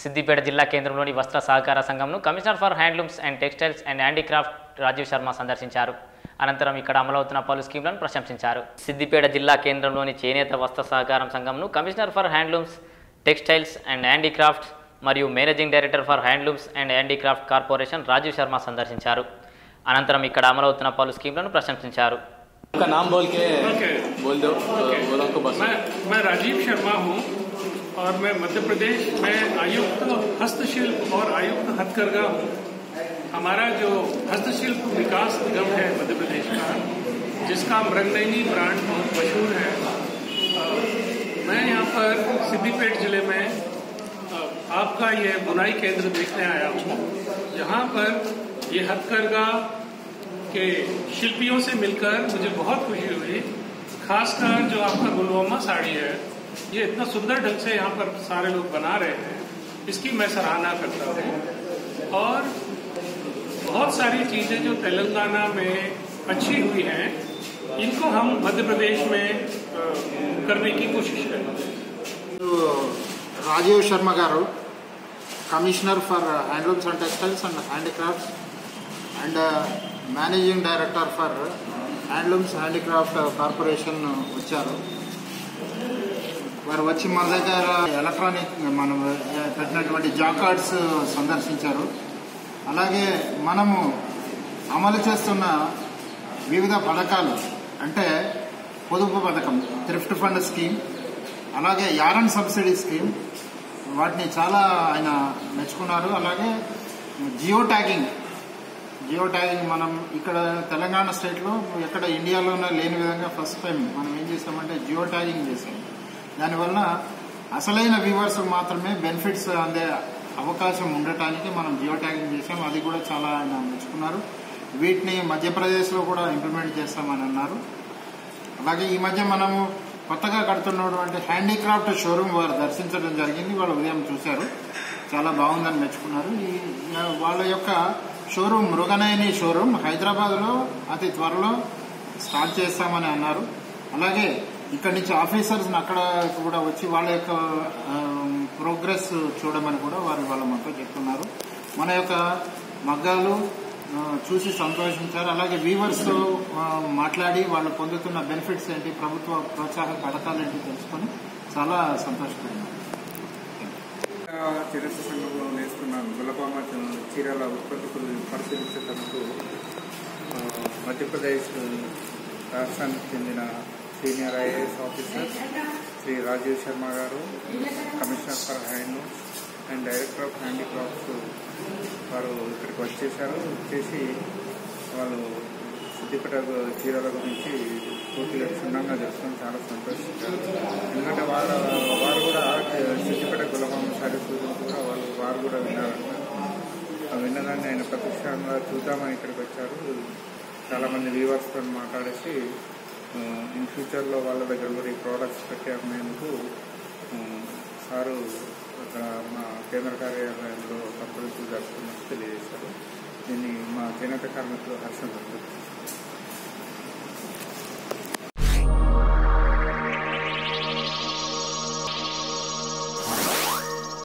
సిద్దిపేట జిల్లా కేంద్రంలోని వస్త్ర సహకార సంఘంను commissioner for handlooms and textiles and handicraft Rajiv Sharma సందర్శించారు. అనంతరం ఇక్కడ అమలవుతున్న పలు స్కీమ్లను ప్రశంసించారు. సిద్దిపేట జిల్లా కేంద్రంలోని చేనేత వస్త్ర సహకారం సంఘంను commissioner for handlooms, textiles and handicraft మరియు managing director for handlooms and handicraft corporation Rajiv Sharma సందర్శించారు. అనంతరం ఇక్కడ అమలవుతున్న పలు స్కీమ్లను ప్రశంసించారు. उनका नाम बोल के बोल दो बोलो को बस। मैं राजीव शर्मा हूँ और मैं मध्य प्रदेश में आयुक्त हस्तशिल्प और आयुक्त हथकरघा हूँ। हमारा जो हस्तशिल्प विकास निगम है मध्य प्रदेश का, जिसका मृगनयनी ब्रांड बहुत मशहूर है, मैं यहाँ पर सिद्दीपेट जिले में आपका ये बुनाई केंद्र देखने आया हूँ, जहाँ पर ये हथकरघा के शिल्पियों से मिलकर मुझे बहुत खुशी हुई। खासकर जो आपका गुलवमा साड़ी है, ये इतना सुंदर ढंग से यहाँ पर सारे लोग बना रहे हैं, इसकी मैं सराहना करता हूँ। और बहुत सारी चीजें जो तेलंगाना में अच्छी हुई हैं, इनको हम मध्य प्रदेश में करने की कोशिश करेंगे। Rajiv Sharma garu, commissioner for handlooms and textiles and handicrafts and managing director for handlooms handicraft corporation వచ్చారు. వారు వచ్చి మన దగ్గర ఎలక్ట్రానిక్ మనం పెట్టినటువంటి జాకార్డ్స్ సందర్శించారు. అలాగే మనము అమలు చేస్తున్న వివిధ పథకాలు అంటే పొదుపు పథకం, థ్రిఫ్ట్ ఫండ్ స్కీమ్, అలాగే యారన్ సబ్సిడీ స్కీమ్, వాటిని చాలా ఆయన మెచ్చుకున్నారు. అలాగే జియో ట్యాగింగ్ మనం ఇక్కడ తెలంగాణ స్టేట్లో ఎక్కడ ఇండియాలోనే లేని విధంగా ఫస్ట్ టైం మనం ఏం చేసామంటే జియో ట్యాగింగ్ చేసాం. దానివల్ల అసలైన వ్యూవర్స్ మాత్రమే బెనిఫిట్స్ అందే అవకాశం ఉండటానికి మనం జియో ట్యాగింగ్ చేసాం. అది కూడా చాలా ఆయన మెచ్చుకున్నారు. వీటిని మధ్యప్రదేశ్లో కూడా ఇంప్లిమెంట్ చేస్తామని అన్నారు. అలాగే ఈ మధ్య మనము కొత్తగా కడుతున్నటువంటి హ్యాండీక్రాఫ్ట్ షోరూమ్ వారు దర్శించడం జరిగింది. వాళ్ళు ఉదయం చూశారు, చాలా బాగుందని మెచ్చుకున్నారు. వాళ్ళ యొక్క షోరూమ్ మృగనయని షోరూమ్ హైదరాబాద్లో అతి త్వరలో స్టార్ట్ చేస్తామని అన్నారు. అలాగే ఇక్కడి నుంచి ఆఫీసర్స్ అక్కడ కూడా వచ్చి వాళ్ళ యొక్క ప్రోగ్రెస్ చూడమని కూడా వారు వాళ్ళ మాతో చెప్తున్నారు. మన యొక్క మగ్గాలు చూసి సంతోషించారు. అలాగే వీవర్స్తో మాట్లాడి వాళ్ళు పొందుతున్న బెనిఫిట్స్ ఏంటి, ప్రభుత్వ ప్రోత్సాహక పథకాలు ఏంటి తెలుసుకొని చాలా సంతోషపడినారు. చేనేత సంఘంలో నేస్తున్న గులపామ చీరల ఉత్పత్తులు పరిశీలించేందుకు మధ్యప్రదేశ్ రాష్ట్రానికి చెందిన senior IAS officer Shri Rajiv Sharma గారు, commissioner for handlooms and director of handicrafts వారు ఇక్కడికి వచ్చేసి వాళ్ళు సిద్దిపేట చీరల గురించి పూర్తిగా క్షుణ్ణంగా తెలుసుకొని చాలా సంతోషించారు. ఎందుకంటే వారు కూడా సిద్దిపేట గులపామ సారీస్ గురించి కూడా వారు కూడా విన్నారంట. విన్నదాన్ని ఆయన ప్రత్యక్షంగా చూద్దామని ఇక్కడికి వచ్చారు. చాలామంది వీవర్స్తో మాట్లాడేసి ఇన్ ఫ్యూచర్లో వాళ్ళ దగ్గర కూడా ఈ ప్రోడక్ట్స్ పెట్టి అమ్మేందుకు సారు మా కేంద్ర కార్యాలయంలో సంప్రదింపులు జరుపుతున్నట్టు తెలియజేశారు. దీన్ని మా చేనేత కార్మికులు హర్షం వ్యక్తం